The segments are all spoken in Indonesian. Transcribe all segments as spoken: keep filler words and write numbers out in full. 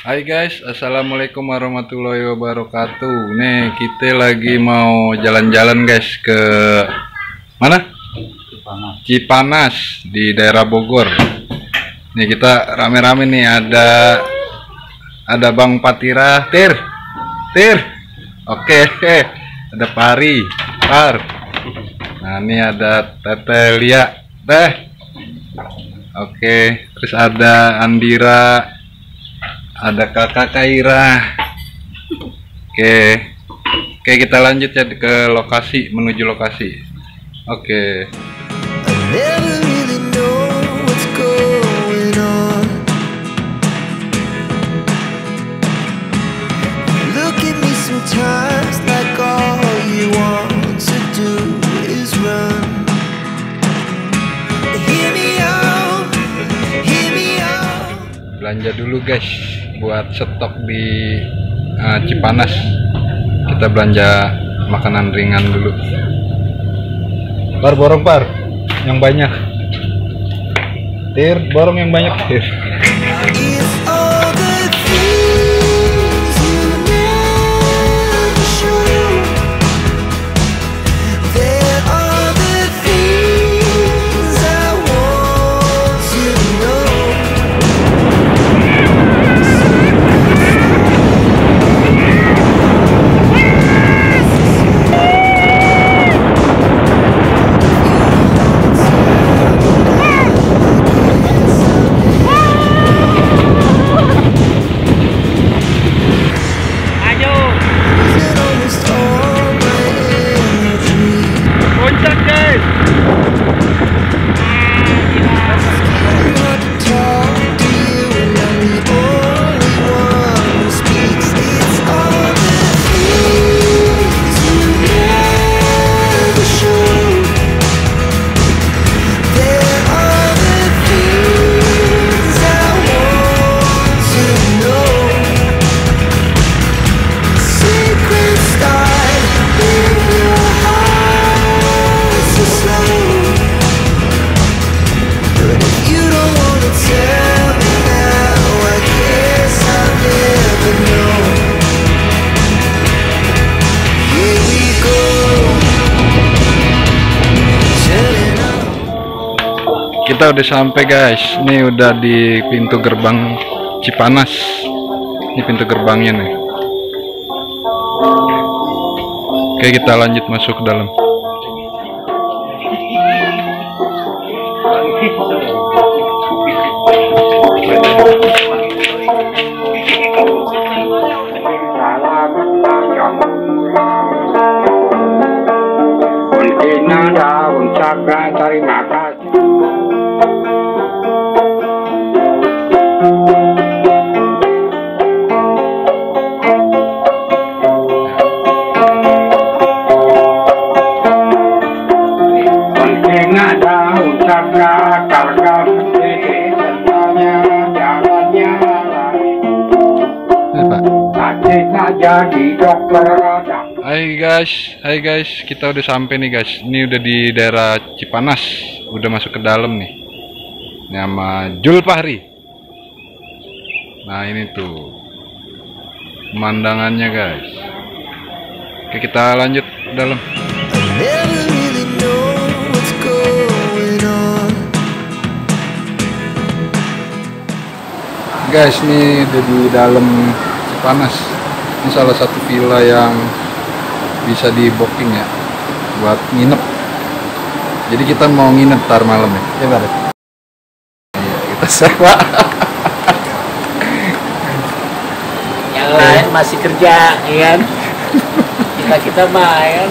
Hai guys, assalamualaikum warahmatullahi wabarakatuh. Nih kita lagi mau jalan-jalan guys ke mana? Cipanas. Cipanas di daerah Bogor. Nih kita rame-rame nih, ada ada Bang Patira, Tir, Tir. Oke, ada Pari, Par. Nah ini ada Tete Lia, Teh. Oke, terus ada Andira. Ada kakak Kaira. Oke. Oke, kita lanjut ya ke lokasi, menuju lokasi. Oke. Belanja dulu guys buat stok di uh, Cipanas. Kita belanja makanan ringan dulu. Bar, borong Par yang banyak. Tir, borong yang banyak, Tir. Kita udah sampai guys. Ini udah di pintu gerbang Cipanas. Ini pintu gerbangnya nih. Oke, kita lanjut masuk ke dalam. Terima kasih. Hai guys, hai guys, kita udah sampai nih guys. Ini udah di daerah Cipanas, udah masuk ke dalam nih. Ini sama Jul Fahri. Nah ini tuh pemandangannya guys. Oke, kita lanjut ke dalam. Guys, ini udah di dalam Cipanas. Ini salah satu villa yang bisa di booking ya buat nginep. Jadi kita mau nginep tar malam ya. Ya Bar. Iya, kita sewa. Yang lain masih kerja, ya kan? Kita kita main.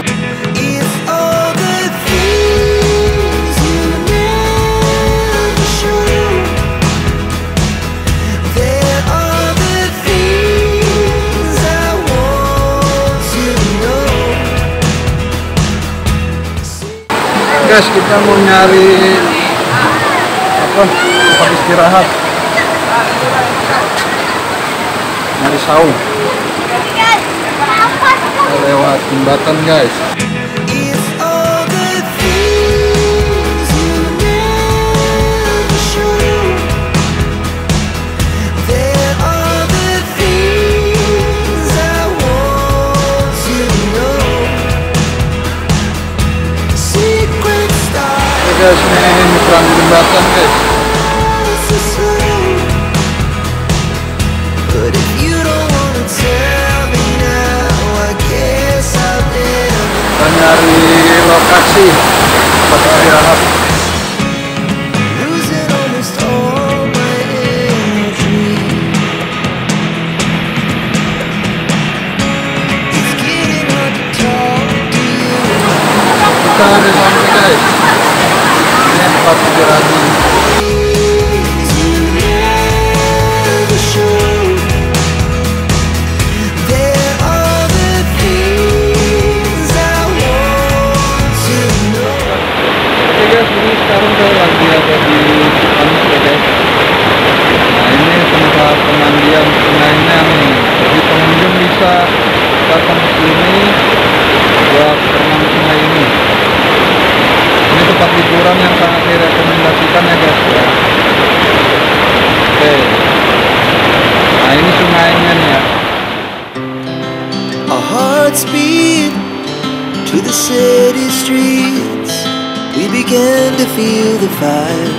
Guys, kita mau nyari apa tempat istirahat, nyari saung. Kita lewat jembatan guys. There are guys, ini nyebrang jembatan guys. Kita nyari lokasi tempat istirahat. Kita ada sampai guys. Ini tempat istirahatnya. Sekarang saya lagi ada di Cipanas ya guys. Nah ini tempat pemandian sungainya nih, jadi pengunjung bisa datang ke sini buat berenang sungai ini. Ini tempat liburan yang sangat direkomendasikan ya guys ya. Oke, nah ini sungainya nih ya. Our hearts beat to the city streets. We began to feel the fire.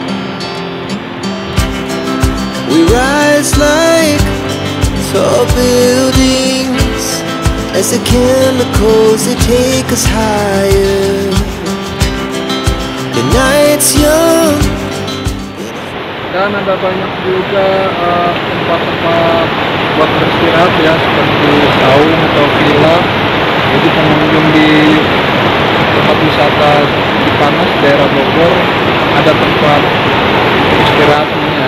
We rise like tall buildings as the chemicals they take us higher. The night's young. Dan ada banyak juga uh, tempat-tempat buat beristirahat ya, seperti saung atau villa. Jadi pengunjung di tempat wisata Cipanas daerah Bogor ada tempat istirahat ini ya.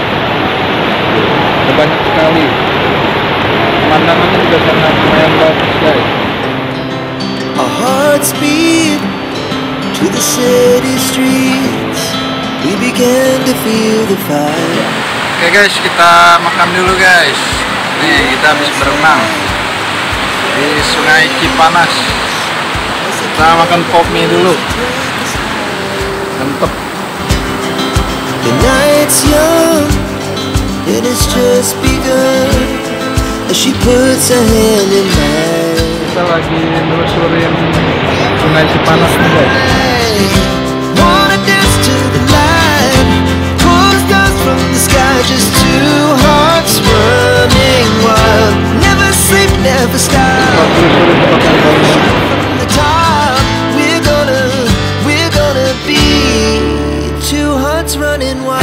Ada banyak sekali. Pemandangannya juga sangat lumayan bagus guys. Our hearts beat to the city streets. We began to feel the fire. Oke guys, kita makan dulu guys. Nih kita habis berenang di Sungai Cipanas. Kita makan pop mie dulu. Mantep. The night's young, it has just begun. As she puts her hand in mine. Kita lagi nelusurin Sungai Cipanas nih guys. Wanna dance to the light, pull the stars from the sky, just two hearts running wild. Never sleep, never stop. From the top, we're gonna, we're gonna be two hearts running wild.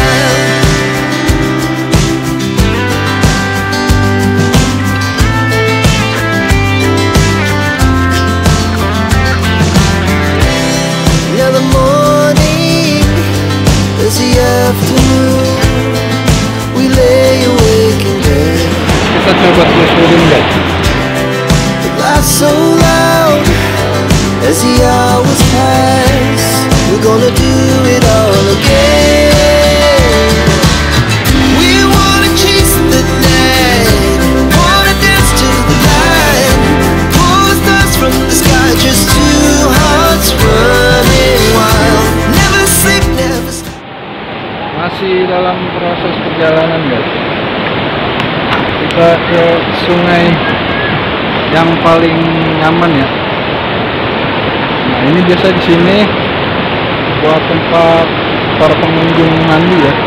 Now the morning is the afternoon. We lay awake in bed. Kita coba telusurin guys. The laughs so loud as the hours pass. We're gonna do it all again. We wanna chase the night, wanna dance to the light, pull the stars from the sky, just two hearts running wild. Never sleep, never sleep. Masih dalam proses perjalanan guys. Kita ke sungai yang paling nyaman ya. Nah ini biasa di sini buat tempat para pengunjung mandi ya.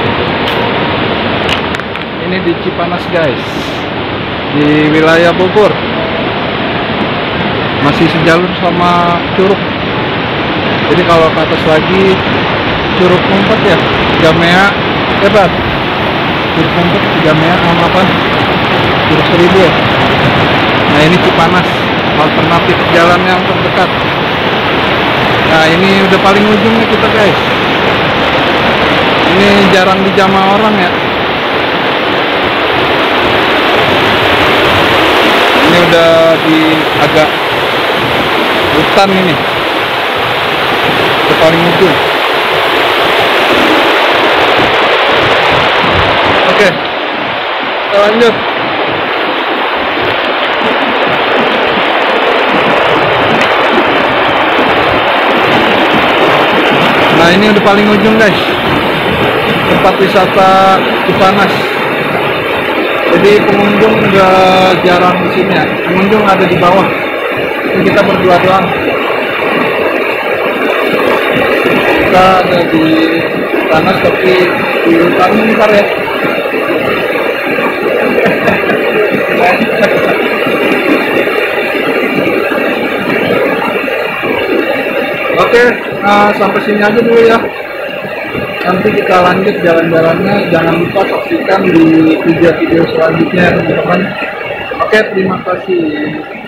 Ini di Cipanas guys, di wilayah Bogor. Masih sejalur sama Curug. Jadi kalau ke atas lagi Curug Mumpet ya, Gamea, hebat. Curug Mumpet, Gamea, sama apa? Curug Seribu ya. Nah ini Cipanas, alternatif jalan yang terdekat. Nah ini udah paling ujung nih kita guys. Ini jarang dijamah orang ya. Ini udah di agak hutan ini. Udah paling ujung. Oke, kita lanjut. Nah ini udah paling ujung guys, tempat wisata Cipanas. Jadi pengunjung udah jarang di sini ya. Pengunjung ada di bawah. Ini kita berdua doang. kita ada di panas tapi di hutan bentar ya. Oke, nah, sampai sini aja dulu ya. Nanti kita lanjut jalan-jalannya. Jangan lupa saksikan di video-video selanjutnya teman-teman. Oke, terima kasih.